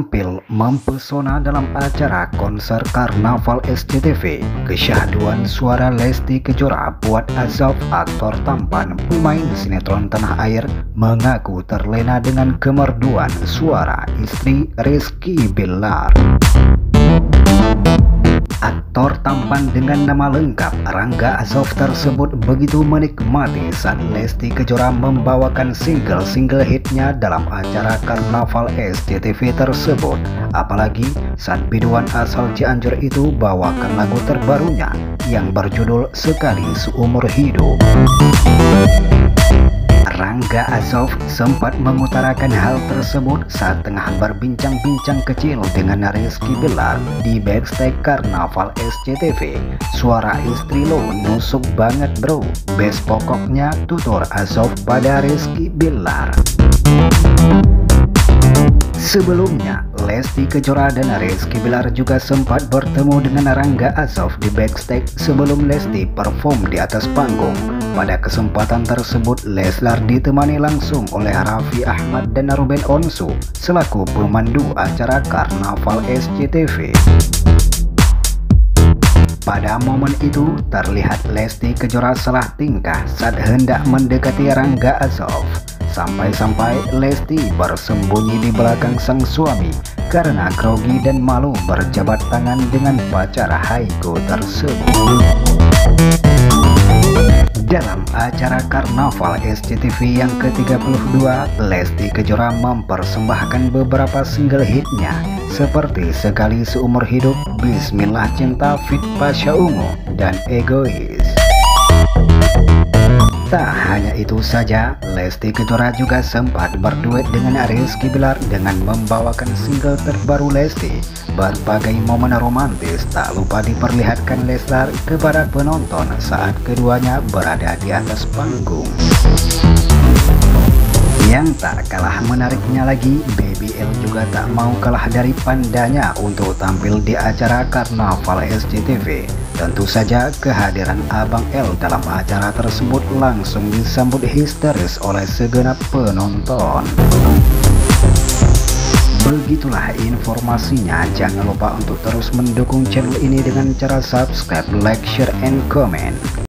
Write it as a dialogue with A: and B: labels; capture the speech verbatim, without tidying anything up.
A: tampil mempesona dalam acara konser Karnaval S C T V. Kesyahduan suara Lesti Kejora buat Azov, aktor tampan pemain sinetron tanah air, mengaku terlena dengan kemerduan suara istri Rizky Bilar. Aktor tampan dengan nama lengkap Rangga Azov tersebut begitu menikmati saat Lesti Kejora membawakan single-single hitnya dalam acara Karnaval S C T V tersebut. Apalagi saat biduan asal Cianjur itu bawakan lagu terbarunya yang berjudul Sekali Seumur Hidup. Rangga Azov sempat mengutarakan hal tersebut saat tengah berbincang-bincang kecil dengan Rizky Bilar di backstage Karnaval S C T V. Suara istri lo nusuk banget bro, best pokoknya, tutur Azov pada Rizky Bilar. Sebelumnya, Lesti Kejora dan Rizky Bilar juga sempat bertemu dengan Rangga Azov di backstage sebelum Lesti perform di atas panggung. Pada kesempatan tersebut, Leslar ditemani langsung oleh Raffi Ahmad dan Ruben Onsu selaku pemandu acara Karnaval S C T V. Pada momen itu, terlihat Lesti Kejora salah tingkah saat hendak mendekati Rangga Azov. Sampai-sampai Lesti bersembunyi di belakang sang suami karena grogi dan malu berjabat tangan dengan pacar Haiko tersebut. Dalam acara Karnaval S C T V yang ke tiga puluh dua, Lesti Kejora mempersembahkan beberapa single hitnya seperti Sekali Seumur Hidup, Bismillah Cinta feat. Pasha Ungu, dan Egois. Tak hanya itu saja, Lesti Kejora juga sempat berduet dengan Rizky Bilar dengan membawakan single terbaru Lesti. Berbagai momen romantis tak lupa diperlihatkan Leslar kepada penonton saat keduanya berada di atas panggung. Yang tak kalah menariknya lagi, Baby L juga tak mau kalah dari pandanya untuk tampil di acara Karnaval S C T V. Tentu saja kehadiran Abang L dalam acara tersebut langsung disambut histeris oleh segenap penonton. Begitulah informasinya. Jangan lupa untuk terus mendukung channel ini dengan cara subscribe, like, share, and comment.